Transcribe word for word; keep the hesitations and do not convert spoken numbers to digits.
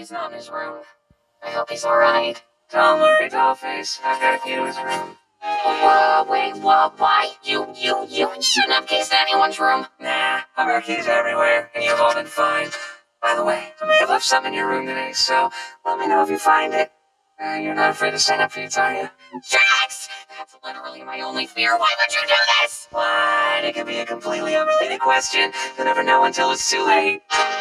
he's not in his room. I hope he's alright. Don't worry, Dollface. I've got a key to his room. Whoa, wait, what? Why? You, you, you shouldn't have keys to anyone's room. Nah, I've got keys everywhere, and you've all been fine. By the way, I may have left some in your room today, so let me know if you find it. Uh, you're not afraid to stand up for you, are you? Jax! That's literally my only fear. Why would you do this? What? It could be a completely unrelated question. You'll never know until it's too late.